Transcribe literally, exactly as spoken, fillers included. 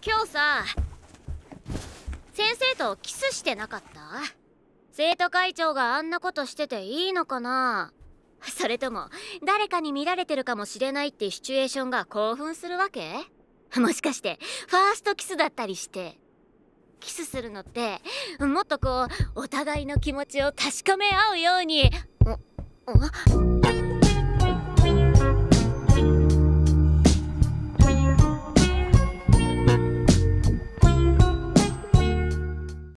今日さ、先生とキスしてなかった？生徒会長があんなことしてていいのかな？それとも誰かに見られてるかもしれないってシチュエーションが興奮するわけ？もしかしてファーストキスだったりして。キスするのってもっとこうお互いの気持ちを確かめ合うように。おお